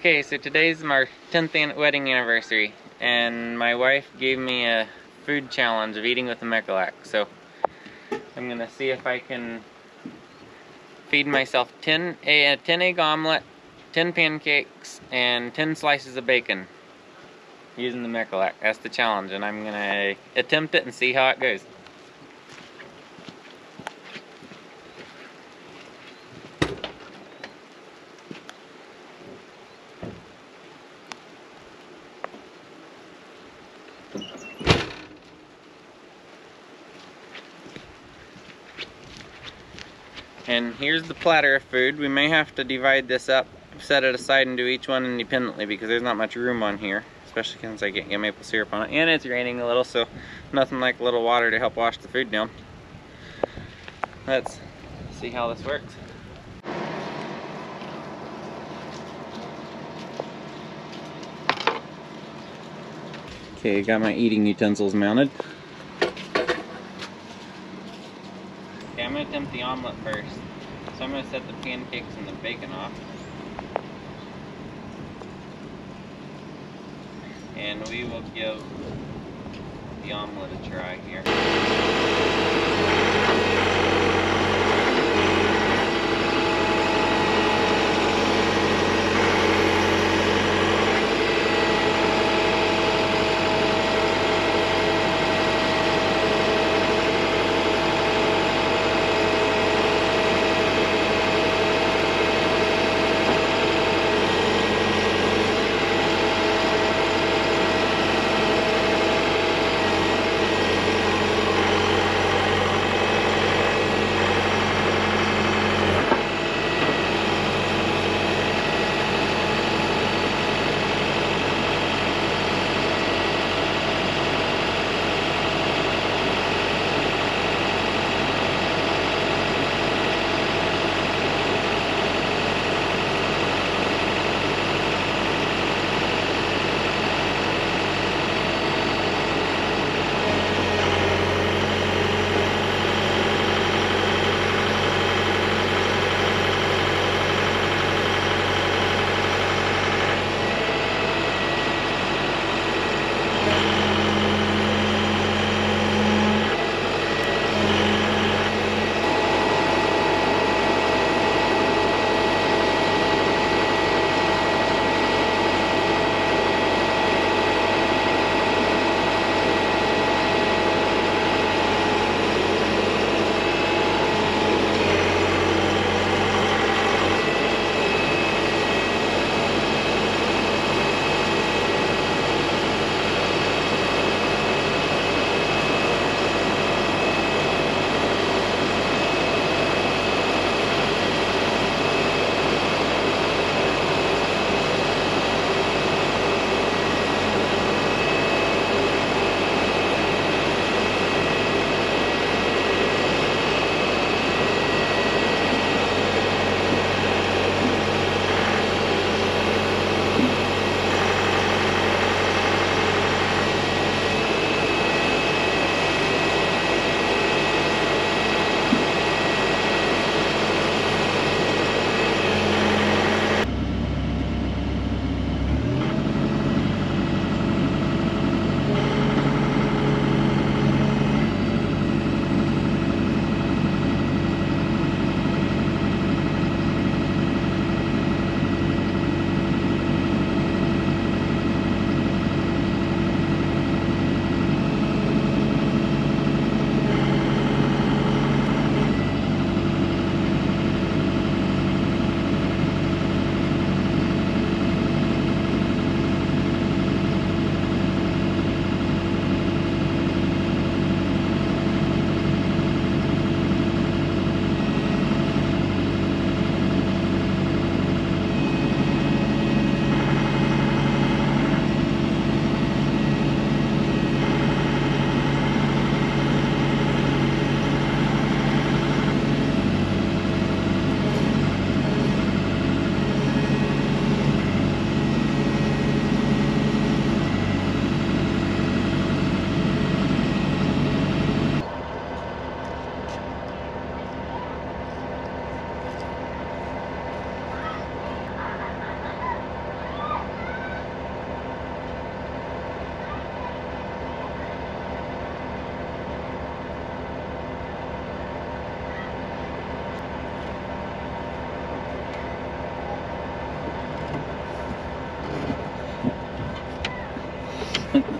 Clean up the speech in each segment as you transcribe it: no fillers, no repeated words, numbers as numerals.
Okay, so today's my 10th wedding anniversary, and my wife gave me a food challenge of eating with a Mecalac. So I'm gonna see if I can feed myself 10 egg omelet, 10 pancakes, and 10 slices of bacon using the Mecalac. That's the challenge, and I'm gonna attempt it and see how it goes. And here's the platter of food. We may have to divide this up, set it aside, and do each one independently because there's not much room on here, especially since I can't get maple syrup on it. And it's raining a little, so nothing like a little water to help wash the food down. Let's see how this works. Okay, got my eating utensils mounted. Okay, I'm going to attempt the omelet first. So I'm going to set the pancakes and the bacon off. And we will give the omelet a try here.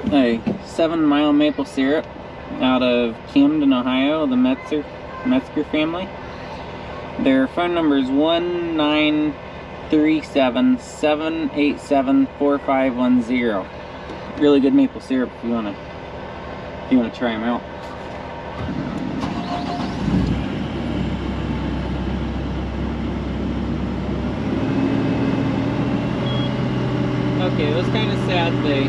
a 7-mile maple syrup out of Camden, Ohio, the Metzger family. Their phone number is 1-937-787-4510. Really good maple syrup if you wanna try them out. Okay, it was kind of sad. The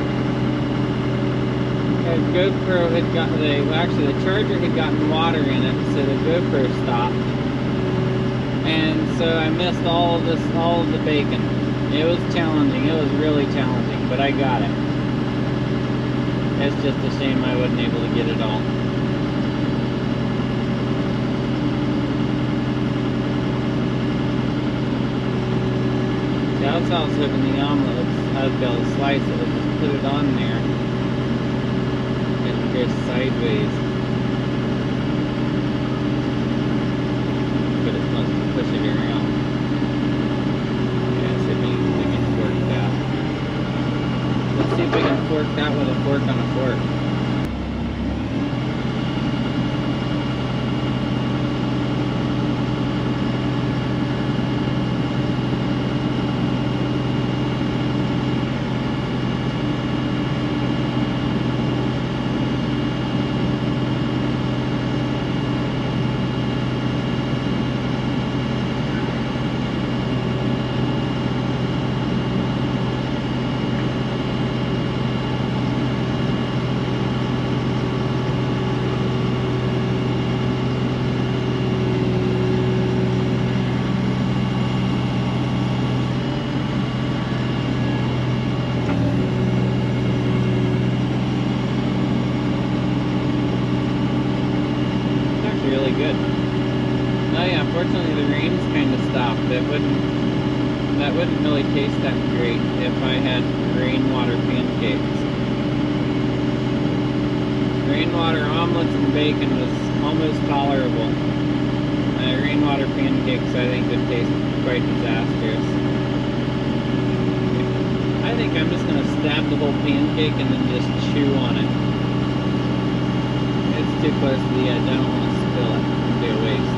GoPro had gotten actually the charger had gotten water in it, so the GoPro stopped, and so I missed all of the bacon. It was challenging. It was really challenging, but I got it. It's just a shame I wasn't able to get it all. That's how I was hoping the omelet I'd be able to slice it, just put it on there and go sideways. But it must push it around. Yeah, see if we can fork that. Let's see if we can fork that with a fork on a fork. Good. Oh yeah, unfortunately the rain's kind of stopped. That wouldn't really taste that great if I had rainwater pancakes. Rainwater omelets and bacon was almost tolerable. Rainwater pancakes I think would taste quite disastrous. I think I'm just gonna stab the whole pancake and then just chew on it. It's too close to the edge. I don't want to spill it. It'd be a waste.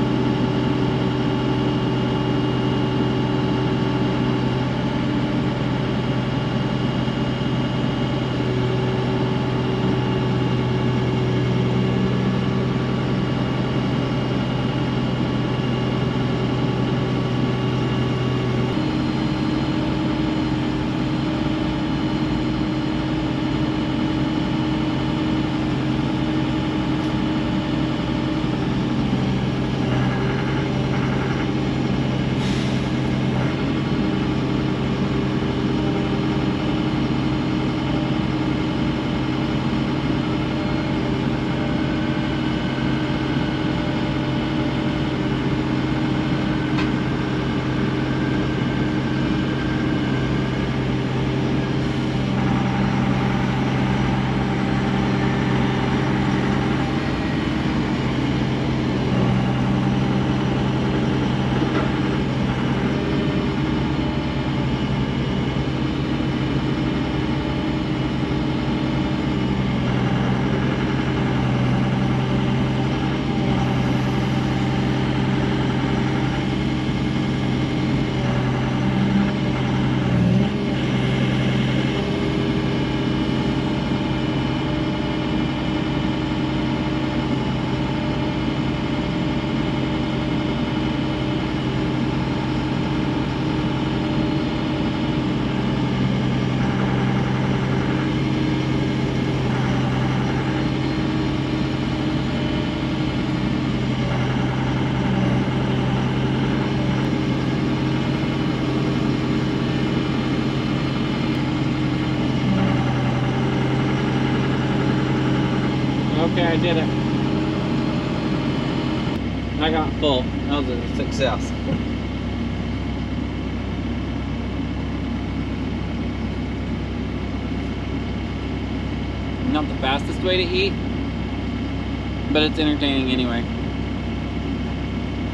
Okay, I did it. I got full. That was a success. Not the fastest way to eat, but it's entertaining anyway.